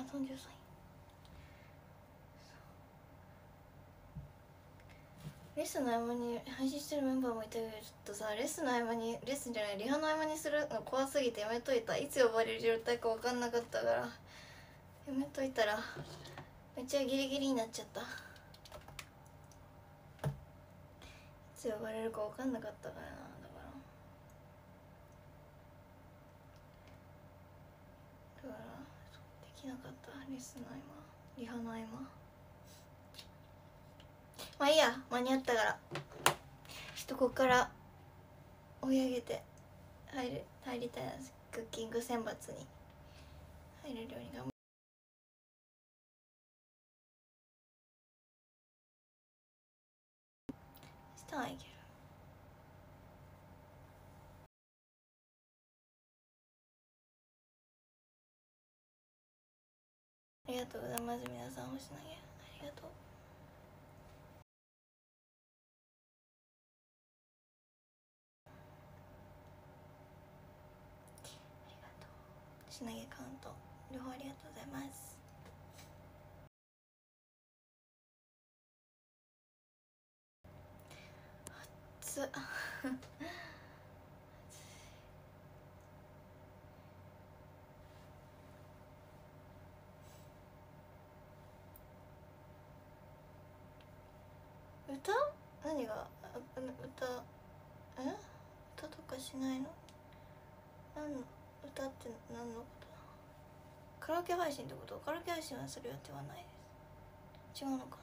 33位。レッスンの合間に配信してるメンバーもいたけど、ちょっとさ、レッスンの合間に、レッスンじゃない、リハの合間にするの怖すぎてやめといた。いつ呼ばれる状態か分かんなかったからやめといたらめっちゃギリギリになっちゃった。いつ呼ばれるか分かんなかったからな。だからできなかった。レッスンの合間、リハの合間。まあいいや、間に合ったから。ちょっとこっから追い上げて入りたいな。クッキング選抜に入れるように頑張る。明日はいける。ありがとうございます。皆さん星投げありがとう。星投げカウント両方ありがとうございます。熱っ歌？何が歌とかしないの？歌って何のこと？カラオケ配信ってこと？カラオケ配信はする予定はないです。違うのかな、分かんない。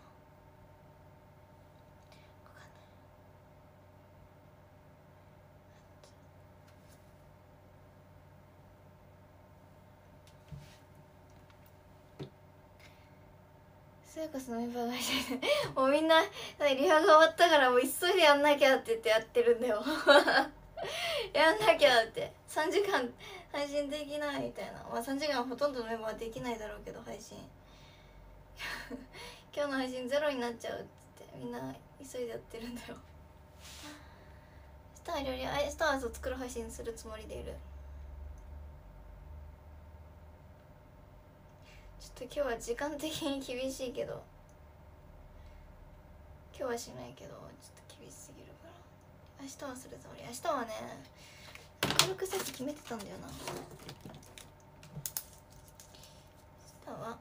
スーカスのメンバーがもうみんなリハが終わったからもう急いでやんなきゃって言ってやってるんだよやんなきゃって3時間配信できないみたいな。まあ3時間ほとんどのメンバーはできないだろうけど配信今日の配信ゼロになっちゃうっつってみんな急いでやってるんだよ明日は作る配信するつもりでいる。ちょっと今日は時間的に厳しいけど、今日はしないけどちょっと厳しすぎるから明日はするつもり。明日はね登録設置決めてたんだよな。明日は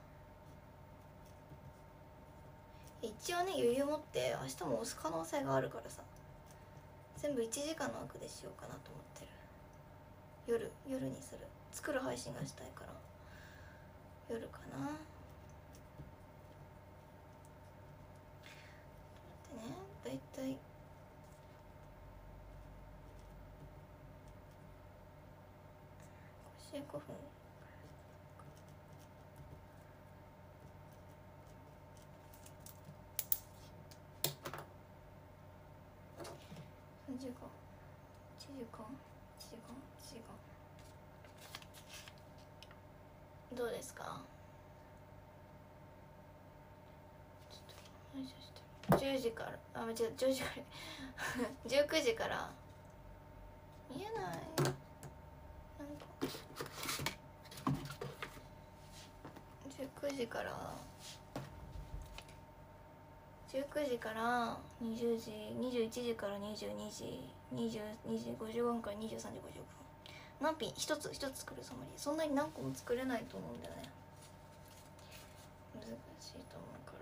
一応ね余裕持って明日も押す可能性があるからさ、全部1時間の枠でしようかなと思ってる。夜にする。作る配信がしたいから夜かな。待ってね、だいたい5分。3時間1時間1時間どうですか？10時から間違えた、10時から19時から見えないなんか19時から20時、21時から22時、22時55分から23時55分。何品一つ作るつもり。そんなに何個も作れないと思うんだよね。難しいと思うから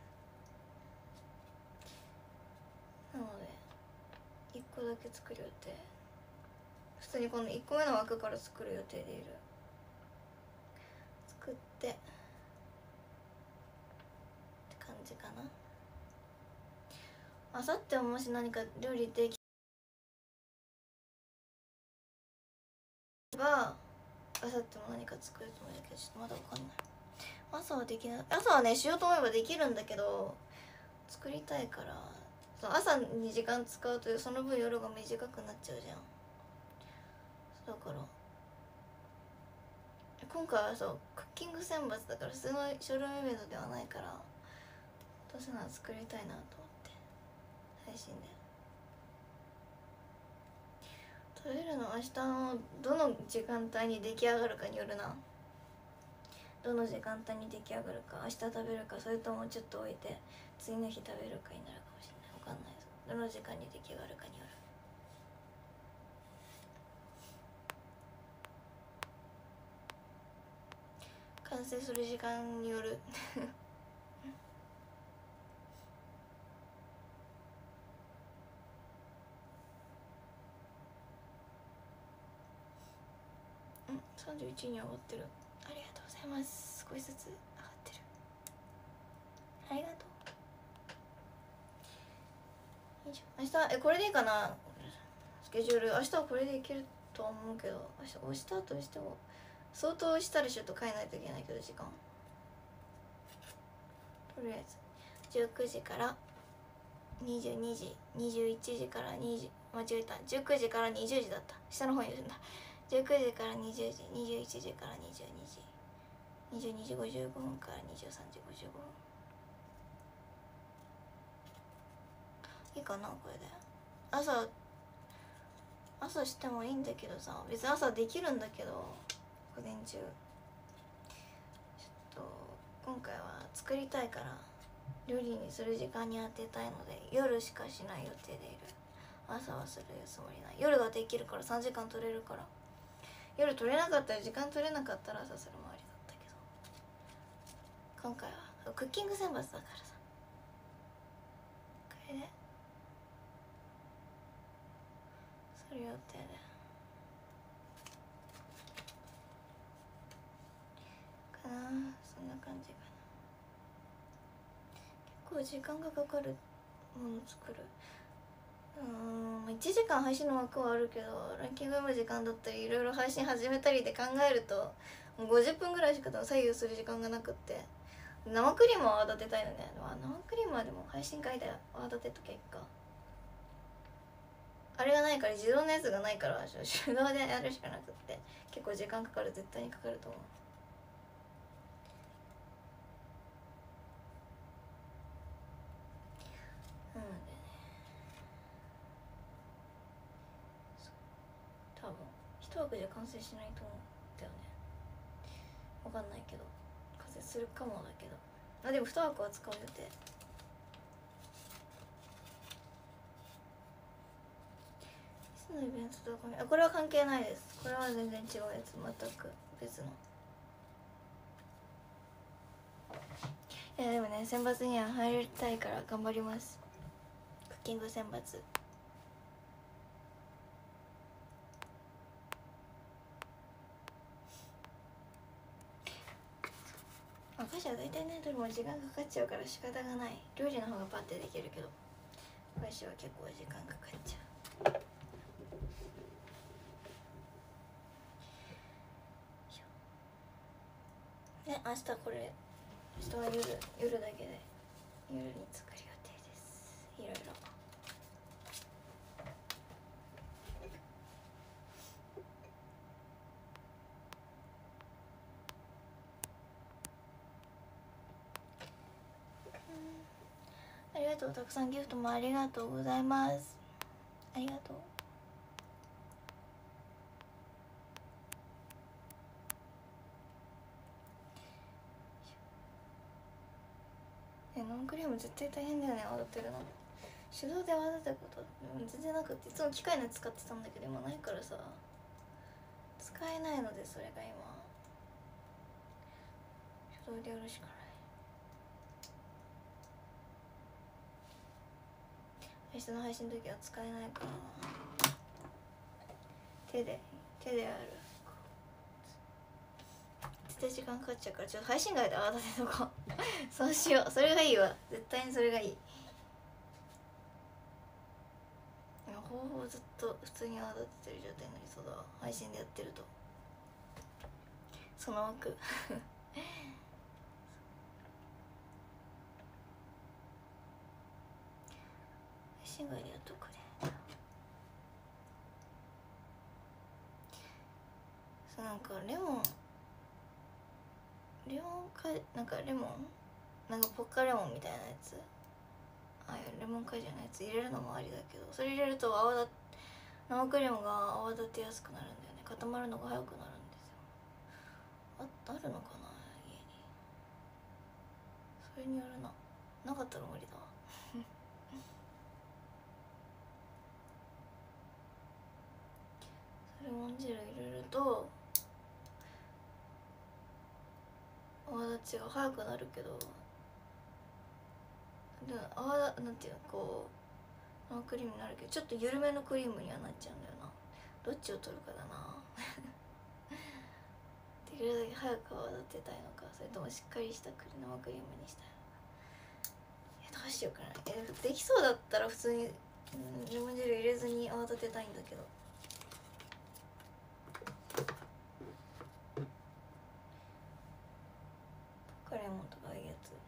。なので1個だけ作る予定。普通にこの1個目の枠から作る予定でいる。作ってって感じかな。あさってもし何か料理できばあさっても何か作るつもりだけどちょっとまだ分かんない。朝はできない。朝はねしようと思えばできるんだけど作りたいから、その朝に時間使うとその分夜が短くなっちゃうじゃん。だから今回はそうクッキング選抜だから普通のショールームイベントではないからどうせなら作りたいなと思って配信で。食べるの明日のどの時間帯に出来上がるかによるな。 どの時間帯に出来上がるか、明日食べるか、それともちょっと置いて次の日食べるかになるかもしれない。分かんないです。どの時間に出来上がるかによる。完成する時間による31に上がってる。ありがとうございます。少しずつ上がってる。ありがとう。明日これでいいかな、スケジュール。明日はこれでいけるとは思うけど、明日押したとしても相当押したらちょっと変えないといけないけど、時間とりあえず19時から22時、21時から20、間違えた、19時から20時だった。下の方にいるんだ。19時から20時、21時から22時、22時55分から23時55分。いいかな、これで。朝してもいいんだけどさ、別に朝できるんだけど、午前中ちょっと今回は作りたいから料理にする時間に当てたいので、夜しかしない予定でいる。朝はするつもりない。夜ができるから3時間取れるから。夜取れなかったら、時間取れなかったら朝するもありだったけど、今回はクッキング選抜だからさ、これでする予定でかな。そんな感じかな。結構時間がかかるもの作る。1時間配信の枠はあるけど、ランキング読む時間だったりいろいろ配信始めたりで考えると、もう50分ぐらいしか左右する時間がなくって、生クリームは泡立てたいのね。生クリームはでも配信会で泡立てときゃいいか。あれがないから、自動のやつがないから手動でやるしかなくって、結構時間かかる。絶対にかかると思う。なのでね、多分一枠じゃ完成しないと思うんだよね。わかんないけど、完成するかもだけど、でも2枠は使う予定。いつのイベントとかこれは関係ないです。これは全然違うやつ、全く別の。いやでもね、選抜には入りたいから頑張ります。クッキング選抜。お菓子は大体ね、どれも時間かかっちゃうから仕方がない。料理の方がパッてできるけど、お菓子は結構時間かかっちゃう。ね、明日これ、明日は夜だけで夜に作る予定です。いろいろ。ありがとう。たくさんギフトもありがとうございます。ありがとう。生クリーム絶対大変だよね、泡立てるの。手動で泡立てたこと全然なくて、いつも機械の使ってたんだけど今ないからさ、使えないので、それが今手動でやるしかない。明日の配信の時は使えないから手でやる。絶対時間かかっちゃうから、ちょっと配信外で泡立てとこうそうしよう。それがいいわ、絶対にそれがいい。ほぼずっと普通に泡立ててる状態になりそうだわ、配信でやってると。その枠配信外でやっとくね。そう、なんかレモンか、なんかレモン、なんかポッカレモンみたいなやつ、ああいうレモン果汁のやつ入れるのもありだけど、それ入れると生クリームが泡立てやすくなるんだよね。固まるのが早くなるんですよ。あるのかな、家それによるな。なかったら無理だわレモン汁入れると泡立ちが早くなるけど、でもなんていうの、こう生クリームになるけどちょっと緩めのクリームにはなっちゃうんだよな。どっちを取るかだなできるだけ早く泡立てたいのか、それともしっかりした生クリームにしたいのか。どうしようかな。できそうだったら普通に、レモン汁入れずに泡立てたいんだけど、ポカレモンとかいいやつ。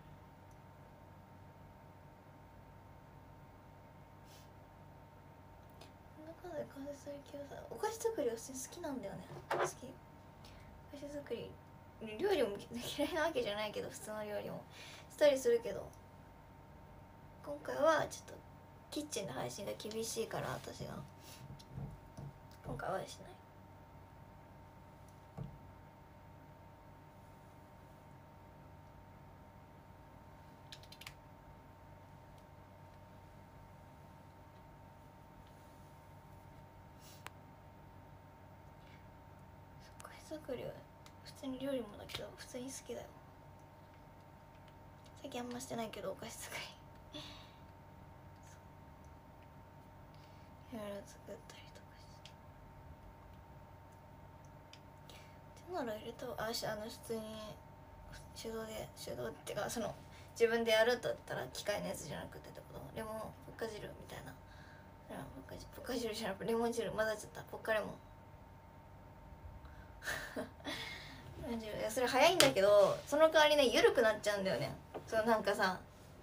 中で完成する気がさ、お菓子作りは普通に好きなんだよね。好き。お菓子作り、料理も嫌いなわけじゃないけど、普通の料理もしたりするけど、今回はちょっとキッチンで配信が厳しいから、私が今回はしない。お菓子作りは普通に料理もだけど普通に好きだよ。最近あんましてないけど、お菓子作りいろいろ作ったりとかして、手なら入れた普通に手動っていうか、その自分でやるんだったら機械のやつじゃなくてってこと。レモンポッカ汁みたいな、ポッカ汁じゃなくてレモン汁混ざっちゃった。ポッカレモンいやそれ早いんだけど、その代わりね緩くなっちゃうんだよね。そうなんかさ、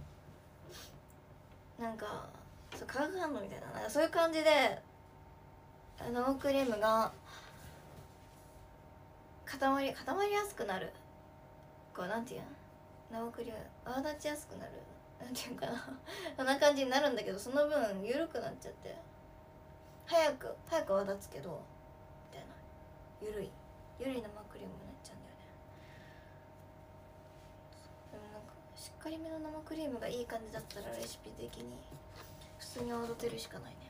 なんかそう化学反応みたいな、なんかそういう感じで生クリームが固まりやすくなる。こうなんていうの、生クリーム泡立ちやすくなる、なんていうかなそんな感じになるんだけど、その分緩くなっちゃって早く泡立つけどみたいな、緩い生クリームになっちゃうんだよね。でもなんかしっかりめの生クリームがいい感じだったらレシピ的に普通に泡立てるしかないね。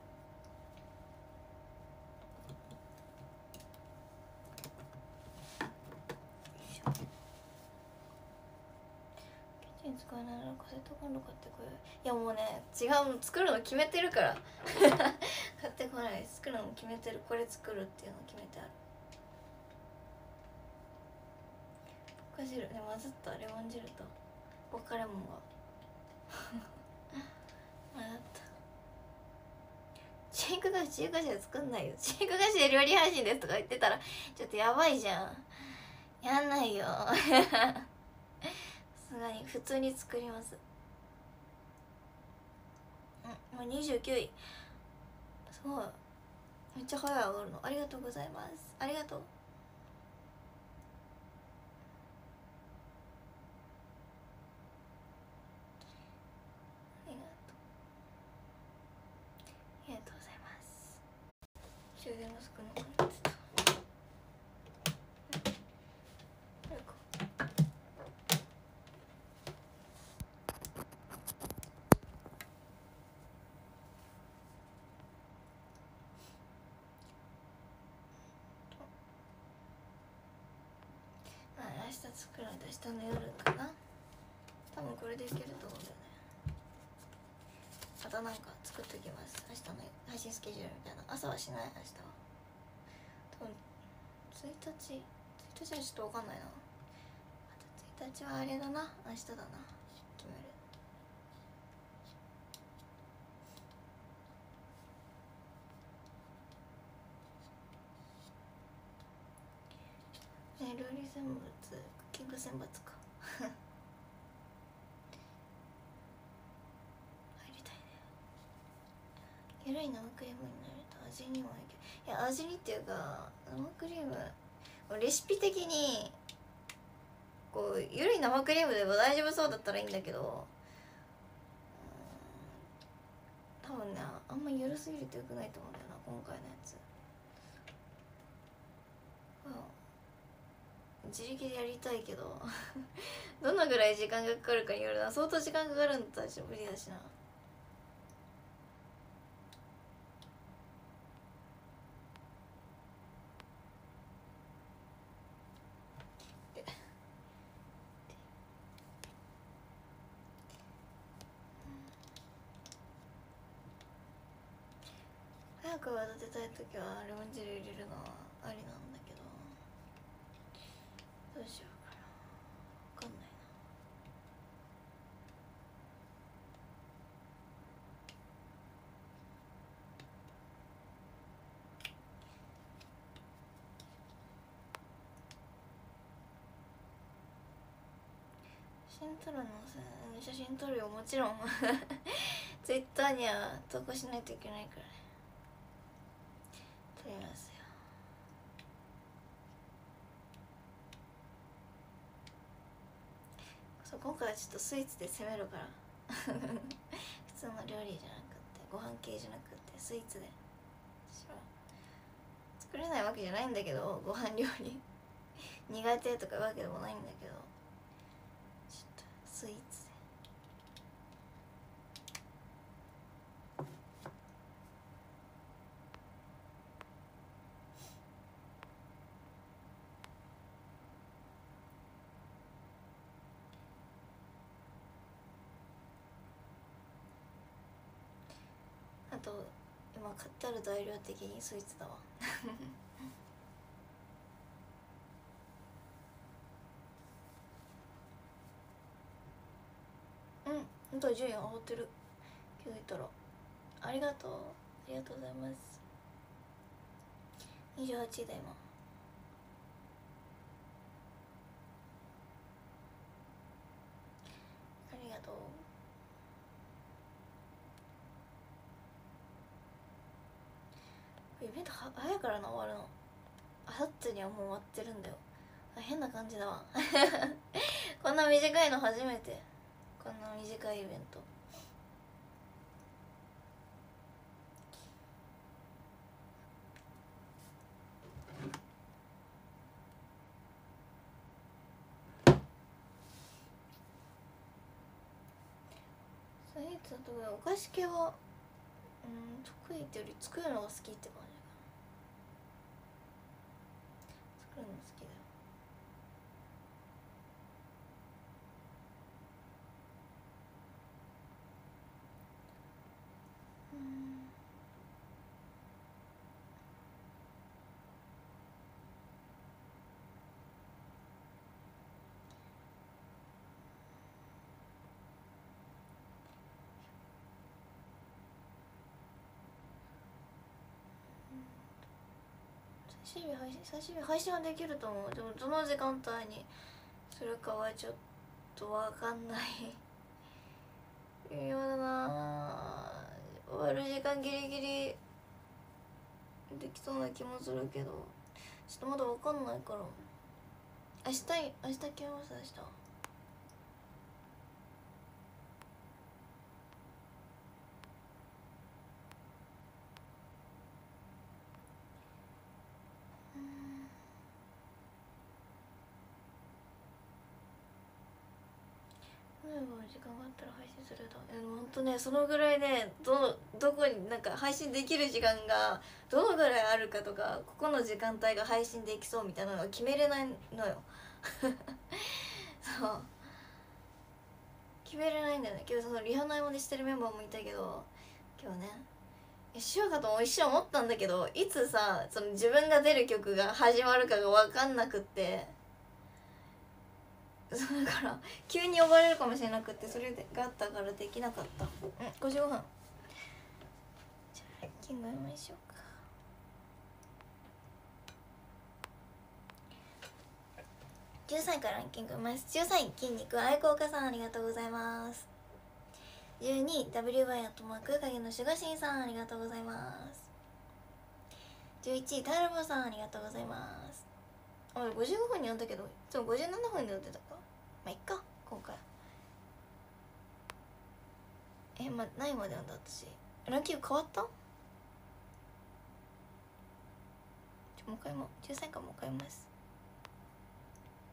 使えないならカセットコンロ買ってこよう。いやもうね違う、作るの決めてるから買ってこない。作るのも決めてる。これ作るっていうの決めてある。ポカ汁で混ざったレモン汁とポカレモンが混ざった。中華菓子で作んないよ。中華菓子で料理配信ですとか言ってたらちょっとやばいじゃん。やんないよさすがに普通に作ります。もう29位。すごい、めっちゃ早い上がるの。ありがとうございます。ありがとう。ありがとうございます。終電が少なくなってた。明日作るので明日の夜かな。多分これでいけると思うんだよね。またなんか作っときます。明日の配信スケジュールみたいな。朝はしない。明日は多分1日はちょっと分かんないな。また1日はあれだな、明日だな、決める。ね、料理選抜、クッキング選抜か入りたいね。緩い生クリームになると味にもいける。いや味にっていうか、生クリームレシピ的にこう緩い生クリームでも大丈夫そうだったらいいんだけど、多分ねあんま緩すぎるとよくないと思うんだよな、今回のやつ。 自力でやりたいけどどのぐらい時間がかかるかによるな。相当時間かかるんだったら無理だしな。早く泡立てたい時はレモン汁入れるのはありなんだけど、どうしようかな、分かんないな。写真撮るのさ、写真撮るよ、もちろんツイッターには投稿しないといけないからね。撮りますよ。そう、今回はちょっとスイーツで攻めるから普通の料理じゃなくて、ご飯系じゃなくてスイーツで。私は作れないわけじゃないんだけど、ご飯料理苦手とかわけでもないんだけど、ちょっとスイーツで。あと今買ってある材料的にスイーツだわうん、ほんと順位上がってる。気づいたら。ありがとう、ありがとうございます。28位だ今。ありがとう。イベント早いからな、終わるの。あさってにはもう終わってるんだよ。変な感じだわこんな短いの初めて。こんな短いイベント。スイーツだとお菓子系は得意ってより作るのが好きって感じかな。作るの好きだよ。最終日配信はできると思う。でもどの時間帯にするかはちょっとわかんない微妙だな。終わる時間ギリギリできそうな気もするけど、ちょっとまだわかんないから。明日決めます。明日時間があったら配信すると。ほんとね、そのぐらいね、どこになんか配信できる時間がどのぐらいあるかとか、ここの時間帯が配信できそうみたいなのが決めれないのよそう決めれないんだよね。今日そのリハナイもでしてるメンバーもいたけど、今日ねしようかとも一瞬思ったんだけど、いつさその自分が出る曲が始まるかが分かんなくって、だから急に呼ばれるかもしれなくって、それがあったからできなかった。55分。じゃあランキング読みましょうか。13位からランキングます。13位筋肉愛好家さん、ありがとうございます。12位 WY アットマーク影の守護神さん、ありがとうございます。11位タルボさん、ありがとうございます。55分に読んだけど、いつも57分で読んでたか。まあいっか今回。何まで読んだ私。ランキング変わった？もう一回も13位からもう一回読みます。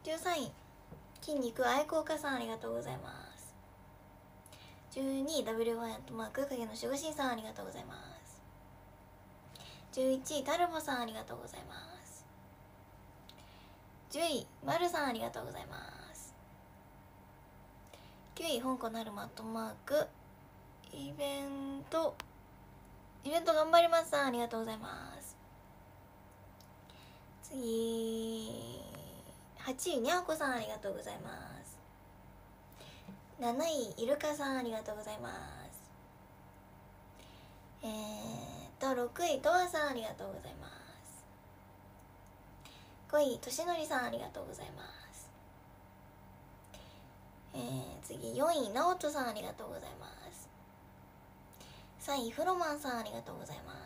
13位筋肉愛好家さん、ありがとうございます。12位 W1 アットマーク影の守護神さん、ありがとうございます。11位タルボさん、ありがとうございます。10位まるさん、ありがとうございます。9位香港なるまアットマークイベント頑張りますさん、ありがとうございます。次8位にゃおこさん、ありがとうございます。7位イルカさん、ありがとうございます。6位とわさん、ありがとうございます。5位としのりさん、ありがとうございます。次4位なおとさん、ありがとうございます。3位フロマンさん、ありがとうございます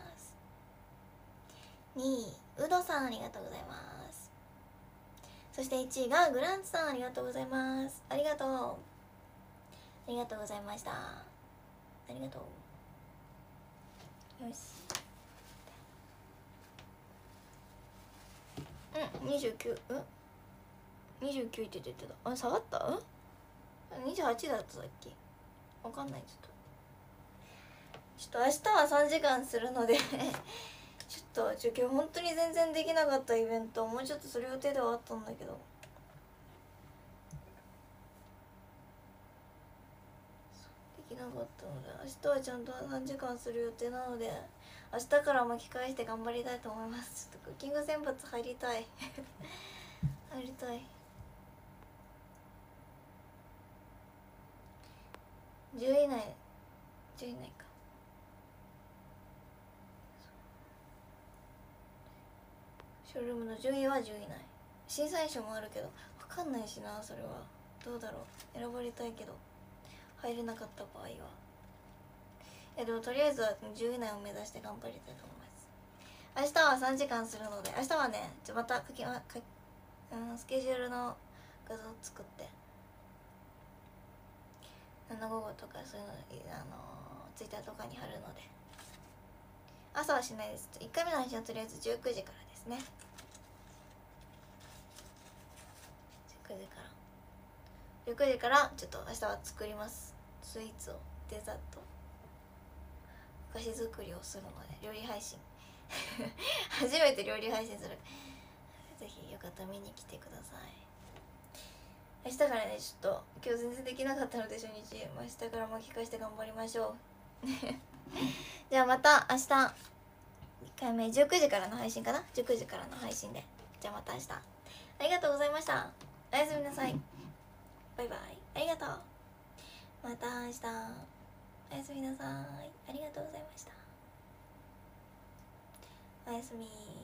。2位うどさん、ありがとうございます。そして1位がグランツさん、ありがとうございます。ありがとうございました。ありがとう。よし、29って出てた。あ、下がった？ 28 だったさっき。わかんない。ちょっと明日は3時間するのでちょっと今日本当に全然できなかったイベント、もうちょっとする予定ではあったんだけど、できなかったので、明日はちゃんと3時間する予定なので、明日から巻き返して頑張りたいと思います。ちょっとクッキング選抜入りたい入りたい。10位以内か。ショールームの順位は10位以内。審査員賞もあるけど分かんないしな、それはどうだろう。選ばれたいけど入れなかった場合はでもとりあえずは10位以内を目指して頑張りたいと思います。明日は3時間するので、明日はねまたスケジュールの画像を作って755とかそういうのツイッターとかに貼るので、朝はしないです。1回目の配信はとりあえず19時からですね。19時からちょっと明日は作ります。スイーツを、デザート、お菓子作りをするので、料理配信初めて料理配信する。ぜひよかったら見に来てください。明日からね、ちょっと今日全然できなかったので初日、明日から巻き返して頑張りましょうじゃあまた明日1回目19時からの配信かな。19時からの配信で、じゃあまた明日ありがとうございました。おやすみなさい。バイバイ。ありがとう。また明日。おやすみなさい。ありがとうございました。おやすみ。